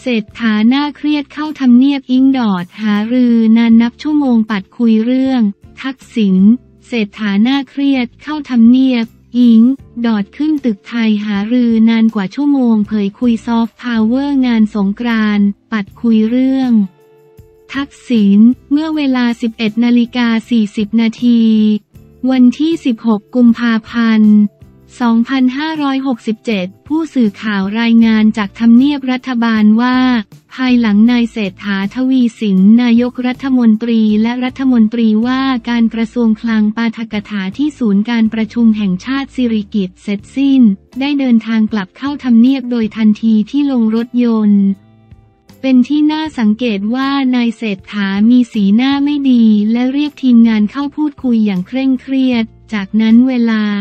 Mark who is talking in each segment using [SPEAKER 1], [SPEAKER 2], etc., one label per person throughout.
[SPEAKER 1] เศรษฐาน่าเครียดเข้าทำเนียบอิงดอดหารือนานนับชั่วโมงปัดคุยเรื่องทักษิณเศรษฐาน่าเครียดเข้าทำเนียบอิงดอดขึ้นตึกไทยหารือนานกว่าชั่วโมงเผยคุยซอฟต์พาวเวอร์งานสงกรานต์ปัดคุยเรื่องทักษิณเมื่อเวลา 11:40 นาทีวันที่ 16 กุมภาพันธ์ 2567 ผู้สื่อข่าวรายงานจากทำเนียบรัฐบาลว่าภายหลังนายเศรษฐา ทวีสินนายกรัฐมนตรีและรัฐมนตรีว่าการกระทรวงคลังปาฐกถาที่ศูนย์การประชุมแห่งชาติสิริกิติ์เสร็จสิ้นได้เดินทางกลับเข้าทำเนียบโดยทันทีที่ลงรถยนต์เป็นที่น่าสังเกตว่านายเศรษฐามีสีหน้าไม่ดีและเรียกทีมงานเข้าพูดคุยอย่างเคร่งเครียดจากนั้นเวลา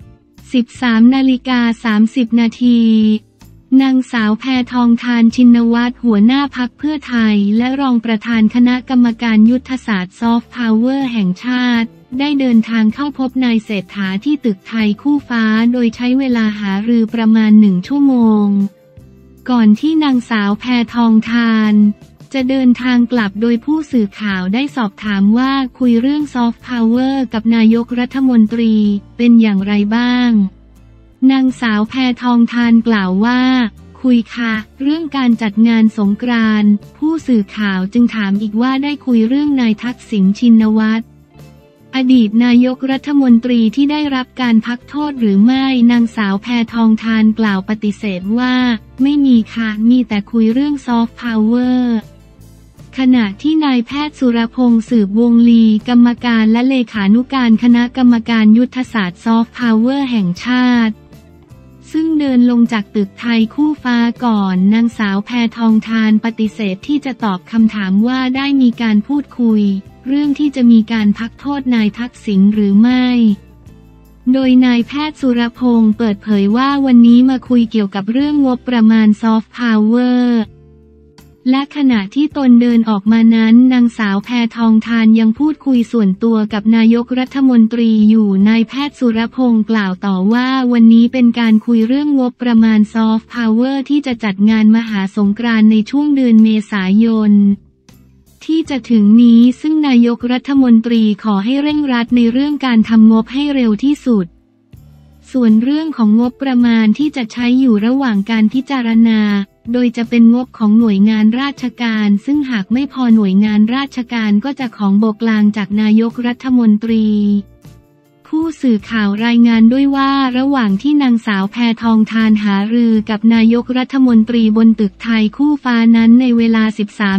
[SPEAKER 1] 13:30 นาทีนางสาวแพทองธารชินวัตรหัวหน้าพรรคเพื่อไทยและรองประธานคณะกรรมการยุทธศาสตร์ซอฟต์พาวเวอร์แห่งชาติได้เดินทางเข้าพบนายเศรษฐาที่ตึกไทยคู่ฟ้าโดยใช้เวลาหารือประมาณ1 ชั่วโมงก่อนที่นางสาวแพทองธารจะเดินทางกลับโดยผู้สื่อข่าวได้สอบถามว่าคุยเรื่องซอฟต์พาวเวอร์กับนายกรัฐมนตรีเป็นอย่างไรบ้างนางสาวแพทองธารกล่าวว่าคุยค่ะเรื่องการจัดงานสงกรานต์ผู้สื่อข่าวจึงถามอีกว่าได้คุยเรื่องนายทักษิณชินวัตรอดีตนายกรัฐมนตรีที่ได้รับการพักโทษหรือไม่นางสาวแพทองธารกล่าวปฏิเสธว่าไม่มีค่ะมีแต่คุยเรื่องซอฟต์พาวเวอร์ขณะที่นายแพทย์สุรพงษ์สืบวงศ์ลีกรรมการและเลขานุการคณะกรรมการยุทธศาสตร์ซอฟต์พาวเวอร์แห่งชาติซึ่งเดินลงจากตึกไทยคู่ฟ้าก่อนนางสาวแพทองธารปฏิเสธที่จะตอบคำถามว่าได้มีการพูดคุยเรื่องที่จะมีการพักโทษนายทักษิณหรือไม่โดยนายแพทย์สุรพงษ์เปิดเผยว่าวันนี้มาคุยเกี่ยวกับเรื่องงบประมาณซอฟต์พาวเวอร์และขณะที่ตนเดินออกมานั้นนางสาวแพทองธารยังพูดคุยส่วนตัวกับนายกรัฐมนตรีอยู่นายแพทย์สุรพงษ์กล่าวต่อว่าวันนี้เป็นการคุยเรื่องงบประมาณซอฟต์พาวเวอร์ที่จะจัดงานมหาสงกรานต์ในช่วงเดือนเมษายนที่จะถึงนี้ซึ่งนายกรัฐมนตรีขอให้เร่งรัดในเรื่องการทำงบให้เร็วที่สุดส่วนเรื่องของงบประมาณที่จะใช้อยู่ระหว่างการพิจารณาโดยจะเป็นงบของหน่วยงานราชการซึ่งหากไม่พอหน่วยงานราชการก็จะของโบกลางจากนายกรัฐมนตรีผู้สื่อข่าวรายงานด้วยว่าระหว่างที่นางสาวแพทองธารหารือกับนายกรัฐมนตรีบนตึกไทยคู่ฟ้านั้นในเวลา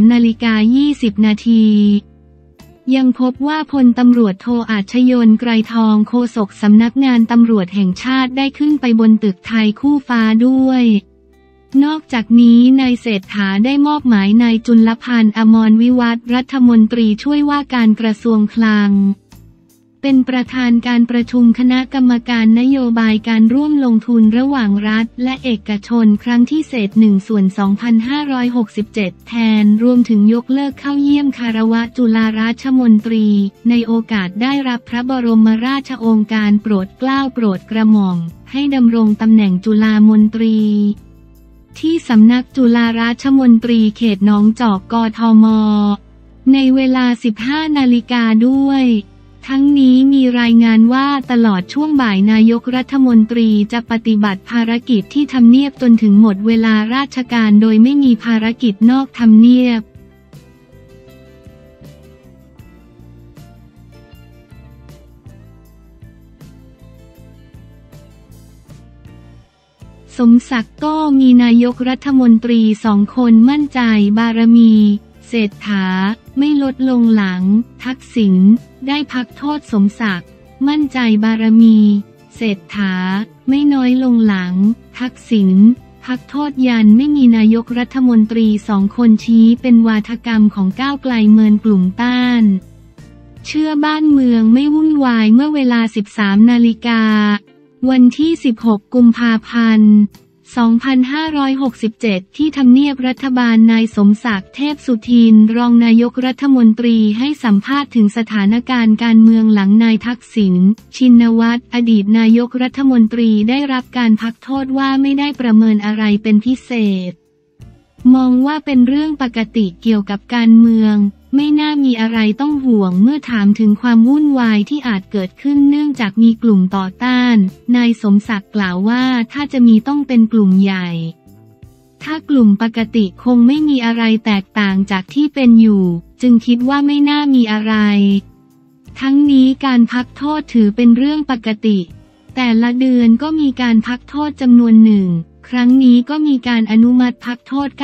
[SPEAKER 1] 13:20 นาทียังพบว่าพลตำรวจโทอาชยนต์ไกรทองโฆษกสำนักงานตำรวจแห่งชาติได้ขึ้นไปบนตึกไทยคู่ฟ้าด้วยนอกจากนี้นายเศรษฐาได้มอบหมายนายจุลพันธ์อมรวิวัฒน์รัฐมนตรีช่วยว่าการกระทรวงคลังเป็นประธานการประชุมคณะกรรมการนโยบายการร่วมลงทุนระหว่างรัฐและเอกชนครั้งที่1/2567แทนรวมถึงยกเลิกเข้าเยี่ยมคารวะจุฬาราชมนตรีในโอกาสได้รับพระบรมราชโองการโปรดเกล้าโปรดกระหม่อมให้ดำรงตำแหน่งจุฬามนตรีที่สำนักจุฬาราชมนตรีเขตหนองจอกกทม.ในเวลา 15 นาฬิกาด้วยทั้งนี้มีรายงานว่าตลอดช่วงบ่ายนายกรัฐมนตรีจะปฏิบัติภารกิจที่ทำเนียบจนถึงหมดเวลาราชการโดยไม่มีภารกิจนอกทำเนียบสมศักดิ์ก็มีนายกรัฐมนตรี2 คนมั่นใจบารมีเศรษฐาไม่ลดลงหลังทักษิณได้พักโทษสมศักดิ์มั่นใจบารมีเศรษฐาไม่น้อยลงหลังทักษิณพักโทษยันไม่มีนายกรัฐมนตรี2 คนชี้เป็นวาทกรรมของก้าวไกลเมินกลุ่มต้านเชื่อบ้านเมืองไม่วุ่นวายเมื่อเวลา 13 นาฬิกาวันที่ 16 กุมภาพันธ์ 2567 ที่ทำเนียบรัฐบาลนายสมศักดิ์เทพสุทินรองนายกรัฐมนตรีให้สัมภาษณ์ถึงสถานการณ์การเมืองหลังนายทักษิณชินวัตรอดีตนายกรัฐมนตรีได้รับการพักโทษว่าไม่ได้ประเมินอะไรเป็นพิเศษมองว่าเป็นเรื่องปกติเกี่ยวกับการเมืองไม่น่ามีอะไรต้องห่วงเมื่อถามถึงความวุ่นวายที่อาจเกิดขึ้นเนื่องจากมีกลุ่มต่อต้านนายสมศักดิ์กล่าวว่าถ้าจะมีต้องเป็นกลุ่มใหญ่ถ้ากลุ่มปกติคงไม่มีอะไรแตกต่างจากที่เป็นอยู่จึงคิดว่าไม่น่ามีอะไรทั้งนี้การพักโทษถือเป็นเรื่องปกติแต่ละเดือนก็มีการพักโทษจำนวนหนึ่งครั้งนี้ก็มีการอนุมัติพักโทษ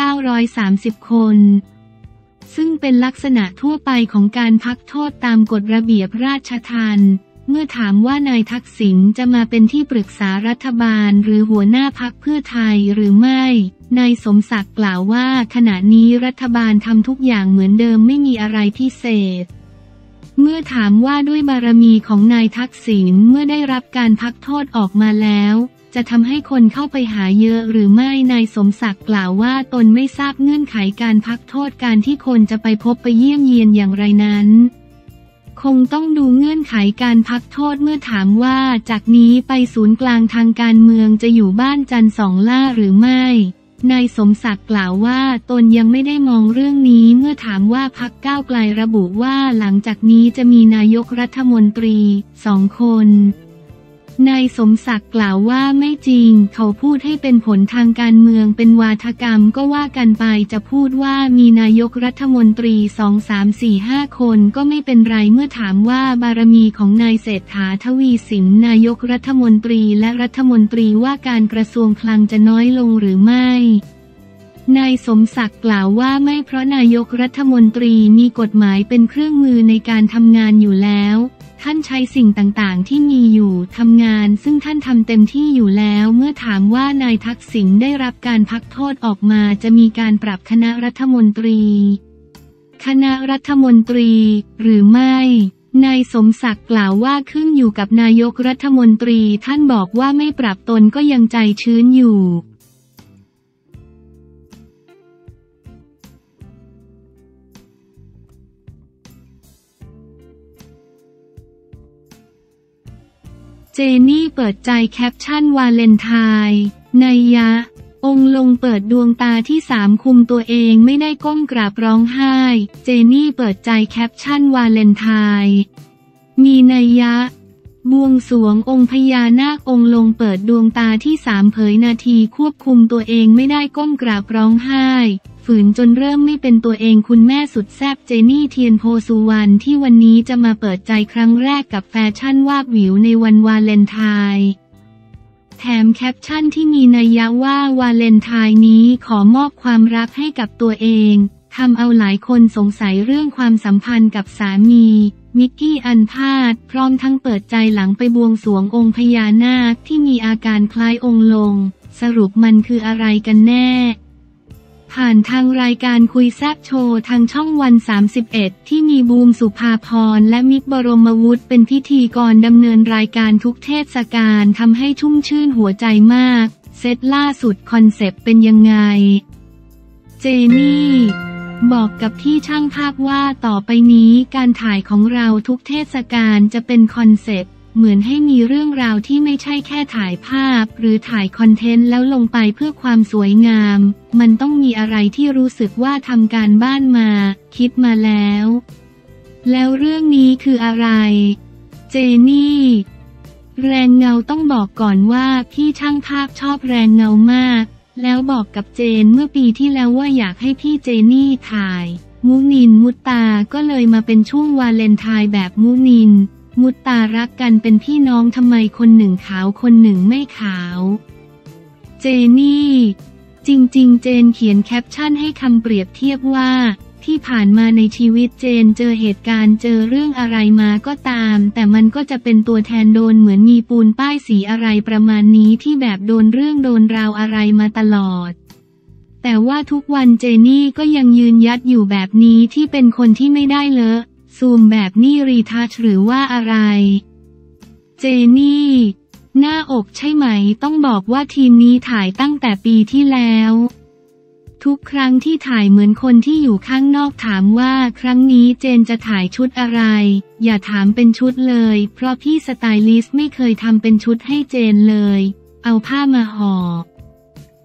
[SPEAKER 1] 930คนซึ่งเป็นลักษณะทั่วไปของการพักโทษตามกฎระเบียบราชทัณฑ์เมื่อถามว่านายทักษิณจะมาเป็นที่ปรึกษารัฐบาลหรือหัวหน้าพรรคเพื่อไทยหรือไม่นายสมศักดิ์กล่าวว่าขณะนี้รัฐบาลทำทุกอย่างเหมือนเดิมไม่มีอะไรพิเศษเมื่อถามว่าด้วยบารมีของนายทักษิณเมื่อได้รับการพักโทษออกมาแล้วจะทำให้คนเข้าไปหาเยอะหรือไม่นายสมศักดิ์กล่าวว่าตนไม่ทราบเงื่อนไขการพักโทษการที่คนจะไปพบไปเยี่ยมเยียนอย่างไรนั้นคงต้องดูเงื่อนไขการพักโทษเมื่อถามว่าจากนี้ไปศูนย์กลางทางการเมืองจะอยู่บ้านจันทร์สองล่าหรือไม่นายสมศักดิ์กล่าวว่าตนยังไม่ได้มองเรื่องนี้เมื่อถามว่าพรรคก้าวไกลระบุว่าหลังจากนี้จะมีนายกรัฐมนตรี2 คนนายสมศักดิ์กล่าวว่าไม่จริงเขาพูดให้เป็นผลทางการเมืองเป็นวาทกรรมก็ว่ากันไปจะพูดว่ามีนายกรัฐมนตรี2 3 4 5คนก็ไม่เป็นไรเมื่อถามว่าบารมีของนายเศรษฐาทวีสินนายกรัฐมนตรีและรัฐมนตรีว่าการกระทรวงคลังจะน้อยลงหรือไม่นายสมศักดิ์กล่าวว่าไม่เพราะนายกรัฐมนตรีมีกฎหมายเป็นเครื่องมือในการทำงานอยู่แล้วท่านใช้สิ่งต่างๆที่มีอยู่ทำงานซึ่งท่านทำเต็มที่อยู่แล้วเมื่อถามว่านายทักษิณได้รับการพักโทษออกมาจะมีการปรับคณะรัฐมนตรีหรือไม่นายสมศักดิ์กล่าวว่าขึ้นอยู่กับนายกรัฐมนตรีท่านบอกว่าไม่ปรับตนก็ยังใจชื้นอยู่เจนี่เปิดใจแคปชั่นวาเลนไทน์นัยยะองค์ลงเปิดดวงตาที่3คุมตัวเองไม่ได้ก้มกราบร้องไห้เจนี่เปิดใจแคปชั่นวาเลนไทน์มีนัยยะบวงสรวงองค์พญานาคองค์ลงเปิดดวงตาที่3เผยนาทีควบคุมตัวเองไม่ได้ก้มกราบร้องไห้ฝืนจนเริ่มไม่เป็นตัวเองคุณแม่สุดแซ่บเจนี่เทียนโพสุวรรณที่วันนี้จะมาเปิดใจครั้งแรกกับแฟชั่นวาบหวิวในวันวาเลนไทน์แถมแคปชั่นที่มีนัยยะว่าวาเลนไทน์นี้ขอมอบความรักให้กับตัวเองทำเอาหลายคนสงสัยเรื่องความสัมพันธ์กับสามีมิกกี้อันพาดพร้อมทั้งเปิดใจหลังไปบวงสรวงองค์พญานาคที่มีอาการคล้ายองค์ลงสรุปมันคืออะไรกันแน่ผ่านทางรายการคุยแซบโชว์ทางช่องวัน31ที่มีบูมสุภาพรและมิกบรมวุฒิเป็นพิธีกรดำเนินรายการทุกเทศกาลทำให้ชุ่มชื่นหัวใจมากเซตล่าสุดคอนเซปต์เป็นยังไงเจนี่บอกกับพี่ช่างภาพว่าต่อไปนี้การถ่ายของเราทุกเทศกาลจะเป็นคอนเซปต์เหมือนให้มีเรื่องราวที่ไม่ใช่แค่ถ่ายภาพหรือถ่ายคอนเทนต์แล้วลงไปเพื่อความสวยงามมันต้องมีอะไรที่รู้สึกว่าทำการบ้านมาคิดมาแล้วเรื่องนี้คืออะไรเจนี่แรงเงาต้องบอกก่อนว่าพี่ช่างภาพชอบแรงเงามากแล้วบอกกับเจนเมื่อปีที่แล้วว่าอยากให้พี่เจนี่ถ่ายมุนินมุตตาก็เลยมาเป็นช่วงวาเลนไทน์แบบมุนินมุตตารักกันเป็นพี่น้องทำไมคนหนึ่งขาวคนหนึ่งไม่ขาวเจนี่จริงๆเจนเขียนแคปชั่นให้คำเปรียบเทียบว่าที่ผ่านมาในชีวิตเจนเจอเหตุการณ์เจอเรื่องอะไรมาก็ตามแต่มันก็จะเป็นตัวแทนโดนเหมือนมีปูนป้ายสีอะไรประมาณนี้ที่แบบโดนเรื่องโดนราวอะไรมาตลอดแต่ว่าทุกวันเจนี่ก็ยังยืนยัดอยู่แบบนี้ที่เป็นคนที่ไม่ได้เลอะซูมแบบนี่รีทัชหรือว่าอะไรเจนี่หน้าอกใช่ไหมต้องบอกว่าทีมนี้ถ่ายตั้งแต่ปีที่แล้วทุกครั้งที่ถ่ายเหมือนคนที่อยู่ข้างนอกถามว่าครั้งนี้เจนจะถ่ายชุดอะไรอย่าถามเป็นชุดเลยเพราะพี่สไตลิสต์ไม่เคยทำเป็นชุดให้เจนเลยเอาผ้ามาห่อ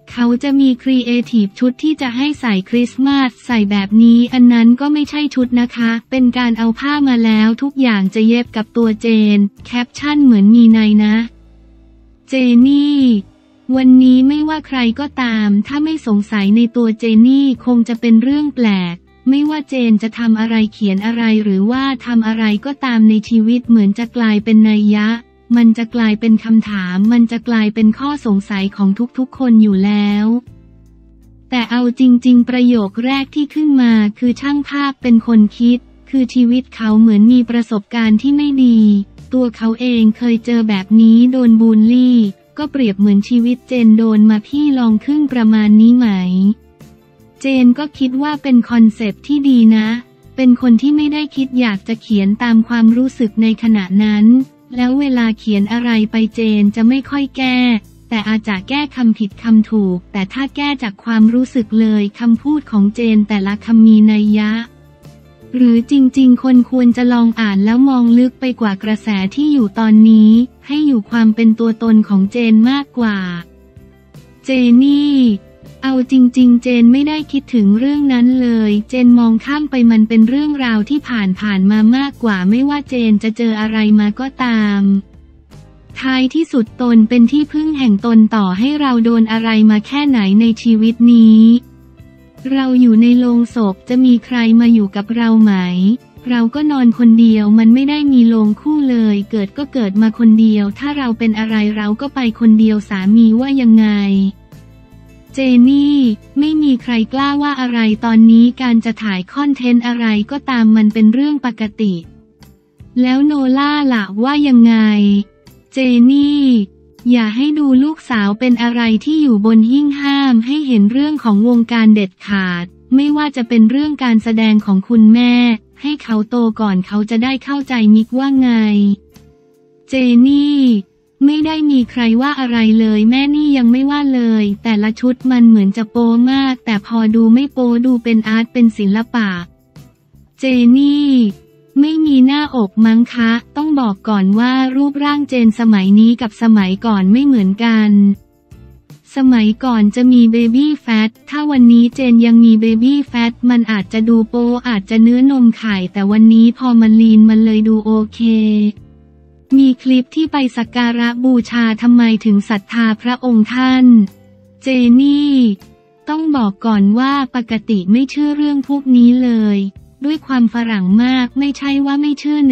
[SPEAKER 1] เขาจะมีครีเอทีฟชุดที่จะให้ใส่คริสต์มาสใส่แบบนี้อันนั้นก็ไม่ใช่ชุดนะคะเป็นการเอาผ้ามาแล้วทุกอย่างจะเย็บกับตัวเจนแคปชั่นเหมือนมีในนะเจนี่วันนี้ไม่ว่าใครก็ตามถ้าไม่สงสัยในตัวเจนี่คงจะเป็นเรื่องแปลกไม่ว่าเจนจะทำอะไรเขียนอะไรหรือว่าทำอะไรก็ตามในชีวิตเหมือนจะกลายเป็นนัยยะมันจะกลายเป็นคำถามมันจะกลายเป็นข้อสงสัยของทุกๆคนอยู่แล้วแต่เอาจริงๆประโยคแรกที่ขึ้นมาคือช่างภาพเป็นคนคิดคือชีวิตเขาเหมือนมีประสบการณ์ที่ไม่ดีตัวเขาเองเคยเจอแบบนี้โดนบูลลี่ก็เปรียบเหมือนชีวิตเจนโดนมาพี่ลองครึ่งประมาณนี้ไหมเจนก็คิดว่าเป็นคอนเซปต์ที่ดีนะเป็นคนที่ไม่ได้คิดอยากจะเขียนตามความรู้สึกในขณะนั้นแล้วเวลาเขียนอะไรไปเจนจะไม่ค่อยแก้แต่อาจจะแก้คำผิดคำถูกแต่ถ้าแก้จากความรู้สึกเลยคำพูดของเจนแต่ละคำมีนัยยะหรือจริงๆคนควรจะลองอ่านแล้วมองลึกไปกว่ากระแสที่อยู่ตอนนี้ให้อยู่ความเป็นตัวตนของเจนมากกว่าเจนี่เอาจริงๆเจนไม่ได้คิดถึงเรื่องนั้นเลยเจนมองข้ามไปมันเป็นเรื่องราวที่ผ่านมามากกว่าไม่ว่าเจนจะเจออะไรมาก็ตามท้ายที่สุดตนเป็นที่พึ่งแห่งตนต่อให้เราโดนอะไรมาแค่ไหนในชีวิตนี้เราอยู่ในโลงศพจะมีใครมาอยู่กับเราไหมเราก็นอนคนเดียวมันไม่ได้มีโลงคู่เลยเกิดก็เกิดมาคนเดียวถ้าเราเป็นอะไรเราก็ไปคนเดียวสามีว่ายังไงเจนี่ไม่มีใครกล้าว่าอะไรตอนนี้การจะถ่ายคอนเทนต์อะไรก็ตามมันเป็นเรื่องปกติแล้วโนล่าล่ะว่ายังไงเจนี่อย่าให้ดูลูกสาวเป็นอะไรที่อยู่บนหิ้งห้ามให้เห็นเรื่องของวงการเด็ดขาดไม่ว่าจะเป็นเรื่องการแสดงของคุณแม่ให้เขาโตก่อนเขาจะได้เข้าใจมิกว่าไงเจนี่ไม่ได้มีใครว่าอะไรเลยแม่นี่ยังไม่ว่าเลยแต่ละชุดมันเหมือนจะโป๊มากแต่พอดูไม่โป๊ดูเป็นอาร์ตเป็นศิลปะเจนี่ไม่มีหน้าอกมั้งคะต้องบอกก่อนว่ารูปร่างเจนสมัยนี้กับสมัยก่อนไม่เหมือนกันสมัยก่อนจะมีเบบี้แฟตถ้าวันนี้เจนยังมีเบบี้แฟตมันอาจจะดูโป๊อาจจะเนื้อนมไข่แต่วันนี้พอมันลีนมันเลยดูโอเคมีคลิปที่ไปสักการะบูชาทำไมถึงศรัทธาพระองค์ท่านเจนี่ต้องบอกก่อนว่าปกติไม่เชื่อเรื่องพวกนี้เลยด้วยความฝรั่งมากไม่ใช่ว่าไม่เชื่อ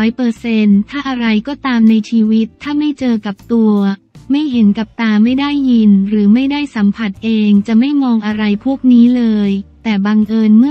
[SPEAKER 1] 100%ถ้าอะไรก็ตามในชีวิตถ้าไม่เจอกับตัวไม่เห็นกับตาไม่ได้ยินหรือไม่ได้สัมผัสเองจะไม่มองอะไรพวกนี้เลยแต่บังเอิญเมื่อ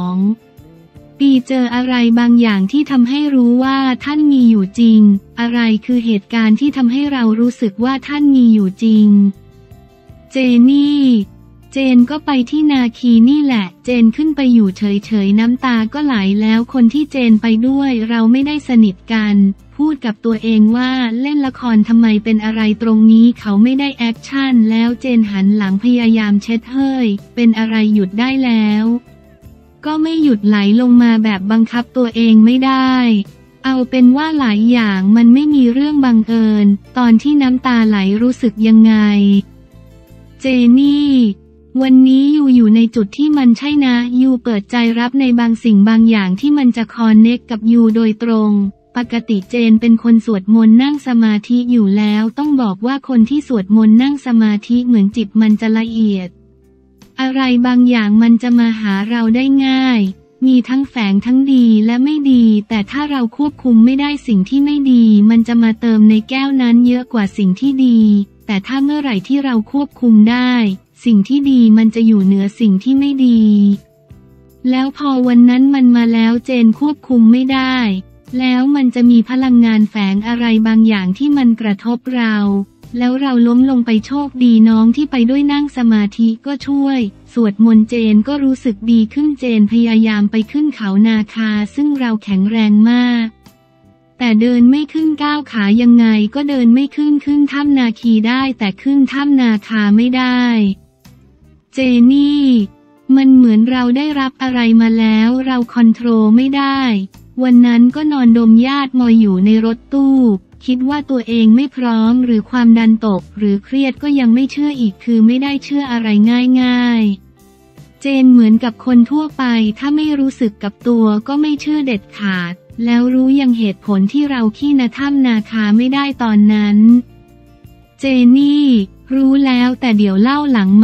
[SPEAKER 1] 2 ปีเจออะไรบางอย่างที่ทำให้รู้ว่าท่านมีอยู่จริงอะไรคือเหตุการณ์ที่ทำให้เรารู้สึกว่าท่านมีอยู่จริงเจนี่เจนก็ไปที่นาคีนี่แหละเจนขึ้นไปอยู่เฉยๆน้ำตาก็ไหลแล้วคนที่เจนไปด้วยเราไม่ได้สนิทกันพูดกับตัวเองว่าเล่นละครทำไมเป็นอะไรตรงนี้เขาไม่ได้แอคชั่นแล้วเจนหันหลังพยายามเช็ดเฮ้ยเป็นอะไรหยุดได้แล้วก็ไม่หยุดไหลลงมาแบบบังคับตัวเองไม่ได้เอาเป็นว่าหลายอย่างมันไม่มีเรื่องบังเอิญตอนที่น้ำตาไหลรู้สึกยังไงเจนี่วันนี้อยู่ในจุดที่มันใช่นะยูเปิดใจรับในบางสิ่งบางอย่างที่มันจะคอนเนคกับยูโดยตรงปกติเจนเป็นคนสวดมนต์นั่งสมาธิอยู่แล้วต้องบอกว่าคนที่สวดมนต์นั่งสมาธิเหมือนจิตมันจะละเอียดอะไรบางอย่างมันจะมาหาเราได้ง่ายมีทั้งแฝงทั้งดีและไม่ดีแต่ถ้าเราควบคุมไม่ได้สิ่งที่ไม่ดีมันจะมาเติมในแก้วนั้นเยอะกว่าสิ่งที่ดีแต่ถ้าเมื่อไหร่ที่เราควบคุมได้สิ่งที่ดีมันจะอยู่เหนือสิ่งที่ไม่ดีแล้วพอวันนั้นมันมาแล้วเจนควบคุมไม่ได้แล้วมันจะมีพลังงานแฝงอะไรบางอย่างที่มันกระทบเราแล้วเราล้มลงไปโชคดีน้องที่ไปด้วยนั่งสมาธิก็ช่วยสวดมนต์เจนก็รู้สึกดีขึ้นเจนพยายามไปขึ้นเขานาคาซึ่งเราแข็งแรงมากแต่เดินไม่ขึ้นก้าวขายังไงก็เดินไม่ขึ้นถ้ำนาคีได้แต่ขึ้นถ้ำนาคาไม่ได้เจนี่มันเหมือนเราได้รับอะไรมาแล้วเราคอนโทรลไม่ได้วันนั้นก็นอนดมญาติมอยอยู่ในรถตู้คิดว่าตัวเองไม่พร้อมหรือความดันตกหรือเครียดก็ยังไม่เชื่ออีกคือไม่ได้เชื่ออะไรง่ายๆเจนเหมือนกับคนทั่วไปถ้าไม่รู้สึกกับตัวก็ไม่เชื่อเด็ดขาดแล้วรู้ยังเหตุผลที่เราขี้นาถ้ำนาคาไม่ได้ตอนนั้นเจนี่รู้แล้วแต่เดี๋ยวเล่าหลังไหม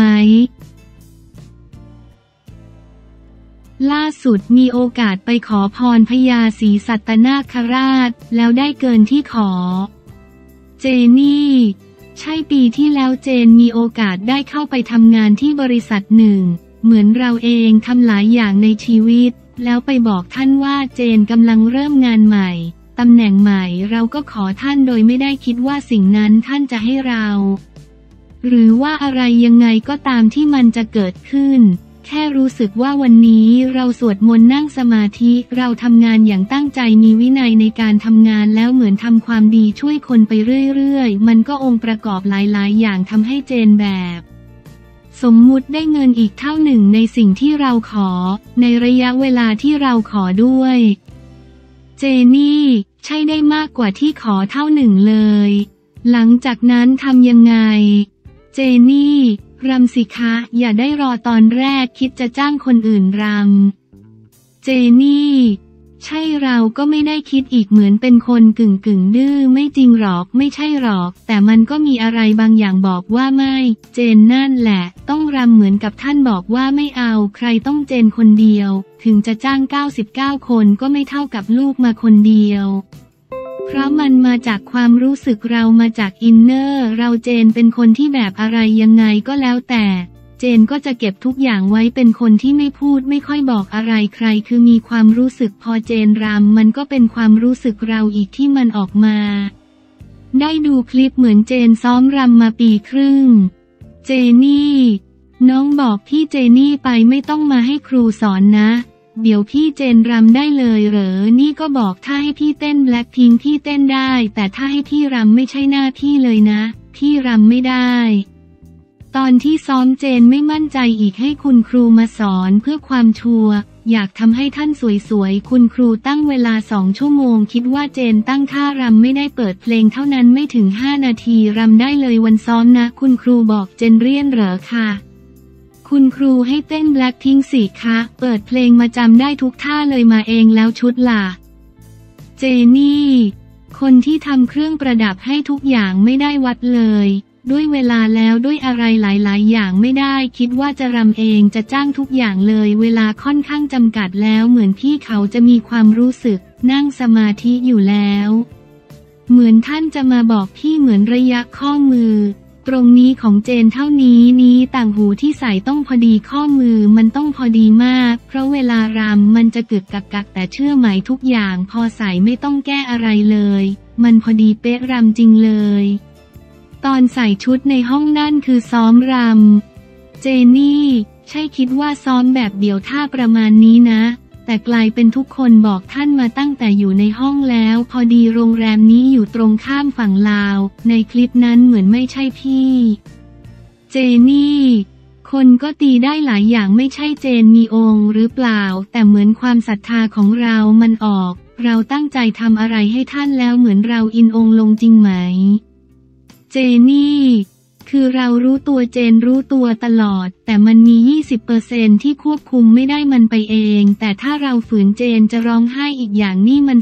[SPEAKER 1] ล่าสุดมีโอกาสไปขอพรพญาศรีสัตนาคราชแล้วได้เกินที่ขอเจนี่ใช่ปีที่แล้วเจนมีโอกาสได้เข้าไปทำงานที่บริษัทหนึ่งเหมือนเราเองทำหลายอย่างในชีวิตแล้วไปบอกท่านว่าเจนกำลังเริ่มงานใหม่ตำแหน่งใหม่เราก็ขอท่านโดยไม่ได้คิดว่าสิ่งนั้นท่านจะให้เราหรือว่าอะไรยังไงก็ตามที่มันจะเกิดขึ้นแค่รู้สึกว่าวันนี้เราสวดมนต์นั่งสมาธิเราทำงานอย่างตั้งใจมีวินัยในการทำงานแล้วเหมือนทำความดีช่วยคนไปเรื่อยๆมันก็องค์ประกอบหลายๆอย่างทำให้เจนแบบสมมุติได้เงินอีกเท่าหนึ่งในสิ่งที่เราขอในระยะเวลาที่เราขอด้วยเจนี่ใช่ได้มากกว่าที่ขอเท่าหนึ่งเลยหลังจากนั้นทำยังไงเจนี่รำสิคะอย่าได้รอตอนแรกคิดจะจ้างคนอื่นรำเจนี่ใช่เราก็ไม่ได้คิดอีกเหมือนเป็นคนกึ่งดื้อไม่จริงหรอกไม่ใช่หรอกแต่มันก็มีอะไรบางอย่างบอกว่าไม่เจนนั่นแหละต้องรำเหมือนกับท่านบอกว่าไม่เอาใครต้องเจนคนเดียวถึงจะจ้าง99คนก็ไม่เท่ากับลูกมาคนเดียวเพราะมันมาจากความรู้สึกเรามาจากอินเนอร์เราเจนเป็นคนที่แบบอะไรยังไงก็แล้วแต่เจนก็จะเก็บทุกอย่างไว้เป็นคนที่ไม่พูดไม่ค่อยบอกอะไรใครคือมีความรู้สึกพอเจนรำมันก็เป็นความรู้สึกเราอีกที่มันออกมาได้ดูคลิปเหมือนเจนซ้อมรำมาปีครึ่งเจนี่น้องบอกพี่เจนี่ไปไม่ต้องมาให้ครูสอนนะเดี๋ยวพี่เจนรำได้เลยเหรอนี่ก็บอกถ้าให้พี่เต้นแบล็คพิงค์พี่เต้นได้แต่ถ้าให้พี่รำไม่ใช่หน้าพี่เลยนะพี่รำไม่ได้ตอนที่ซ้อมเจนไม่มั่นใจอีกให้คุณครูมาสอนเพื่อความชัวร์อยากทำให้ท่านสวยๆคุณครูตั้งเวลา2 ชั่วโมงคิดว่าเจนตั้งท่ารำไม่ได้เปิดเพลงเท่านั้นไม่ถึง5 นาทีรำได้เลยวันซ้อมนะคุณครูบอกเจนเรียนเหรอค่ะคุณครูให้เต้นแบล็คพิงค์สิคะเปิดเพลงมาจำได้ทุกท่าเลยมาเองแล้วชุดล่ะเจนี่คนที่ทำเครื่องประดับให้ทุกอย่างไม่ได้วัดเลยด้วยเวลาแล้วด้วยอะไรหลายๆอย่างไม่ได้คิดว่าจะรำเองจะจ้างทุกอย่างเลยเวลาค่อนข้างจำกัดแล้วเหมือนพี่เขาจะมีความรู้สึกนั่งสมาธิอยู่แล้วเหมือนท่านจะมาบอกพี่เหมือนระยะข้อมือตรงนี้ของเจนเท่านี้ต่างหูที่ใส่ต้องพอดีข้อมือมันต้องพอดีมากเพราะเวลารำมันจะกึกกักแต่เชื่อไหมทุกอย่างพอใส่ไม่ต้องแก้อะไรเลยมันพอดีเป๊ะรำจริงเลยตอนใส่ชุดในห้องนั่นคือซ้อมรำเจนี่ใช่คิดว่าซ้อมแบบเดี่ยวท่าประมาณนี้นะแต่กลายเป็นทุกคนบอกท่านมาตั้งแต่อยู่ในห้องแล้วพอดีโรงแรมนี้อยู่ตรงข้ามฝั่งลาวในคลิปนั้นเหมือนไม่ใช่พี่เจนี่คนก็ตีได้หลายอย่างไม่ใช่เจนมีองค์หรือเปล่าแต่เหมือนความศรัทธาของเรามันออกเราตั้งใจทำอะไรให้ท่านแล้วเหมือนเราอินองค์ลงจริงไหมเจนี่คือเรารู้ตัวเจนรู้ตัวตลอดแต่มันมี 20% ที่ควบคุมไม่ได้มันไปเองแต่ถ้าเราฝืนเจนจะร้องไห้อีกอย่างนี่มัน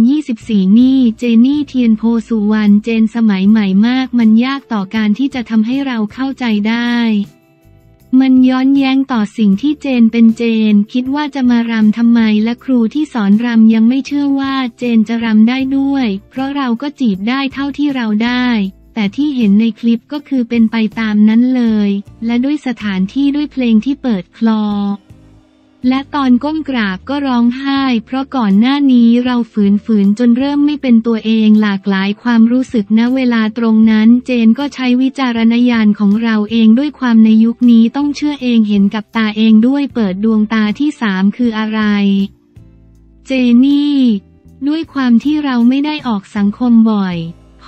[SPEAKER 1] 2024นี่เจนี่เทียนโพสุวรรณเจนสมัยใหม่มากมันยากต่อการที่จะทำให้เราเข้าใจได้มันย้อนแย้งต่อสิ่งที่เจนเป็นเจนคิดว่าจะมารำทำไมและครูที่สอนรำยังไม่เชื่อว่าเจนจะรำได้ด้วยเพราะเราก็จีบได้เท่าที่เราได้แต่ที่เห็นในคลิปก็คือเป็นไปตามนั้นเลยและด้วยสถานที่ด้วยเพลงที่เปิดคลอและตอนก้มกราบก็ร้องไห้เพราะก่อนหน้านี้เราฝืนจนเริ่มไม่เป็นตัวเองหลากหลายความรู้สึกณเวลาตรงนั้นเจนก็ใช้วิจารณญาณของเราเองด้วยความในยุคนี้ต้องเชื่อเองเห็นกับตาเองด้วยเปิดดวงตาที่3คืออะไรเจนี่ด้วยความที่เราไม่ได้ออกสังคมบ่อยพ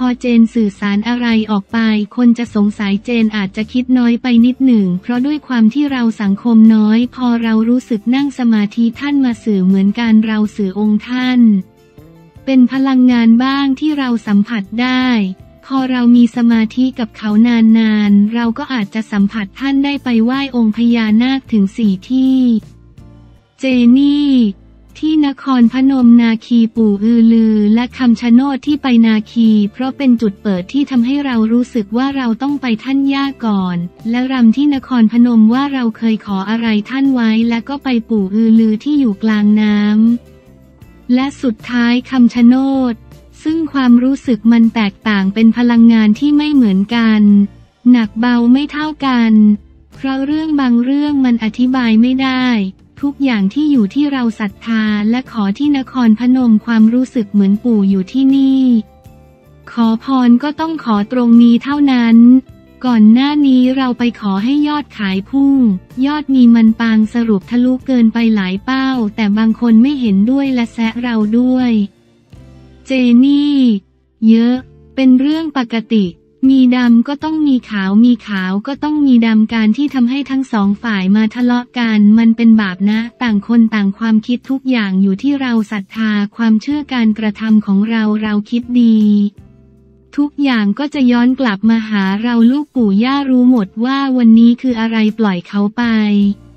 [SPEAKER 1] อเจนสื่อสารอะไรออกไปคนจะสงสัยเจนอาจจะคิดน้อยไปนิดหนึ่งเพราะด้วยความที่เราสังคมน้อยพอเรารู้สึกนั่งสมาธิท่านมาสื่อเหมือนการเราสื่อองค์ท่านเป็นพลังงานบ้างที่เราสัมผัสได้พอเรามีสมาธิกับเขานานๆเราก็อาจจะสัมผัสท่านได้ไปไหว้องค์พญานาคถึง4 ที่เจนี่ที่นครพนมนาคีปู่อือลือและคำชะโนดที่ไปนาคีเพราะเป็นจุดเปิดที่ทำให้เรารู้สึกว่าเราต้องไปท่านย่าก่อนและรำที่นครพนมว่าเราเคยขออะไรท่านไว้และก็ไปปู่อือลือที่อยู่กลางน้ำและสุดท้ายคำชะโนดซึ่งความรู้สึกมันแตกต่างเป็นพลังงานที่ไม่เหมือนกันหนักเบาไม่เท่ากันเพราะเรื่องบางเรื่องมันอธิบายไม่ได้ทุกอย่างที่อยู่ที่เราศรัทธาและขอที่นครพนมความรู้สึกเหมือนปู่อยู่ที่นี่ขอพรก็ต้องขอตรงนี้เท่านั้นก่อนหน้านี้เราไปขอให้ยอดขายพุ่งยอดมีมันปางสรุปทะลุเกินไปหลายเป้าแต่บางคนไม่เห็นด้วยและแซะเราด้วยเจนี่เยอะเป็นเรื่องปกติมีดำก็ต้องมีขาวมีขาวก็ต้องมีดำการที่ทำให้ทั้งสองฝ่ายมาทะเลาะกันมันเป็นบาปนะต่างคนต่างความคิดทุกอย่างอยู่ที่เราศรัทธาความเชื่อการกระทำของเราคิดดีทุกอย่างก็จะย้อนกลับมาหาเราลูกปู่ย่ารู้หมดว่าวันนี้คืออะไรปล่อยเขาไป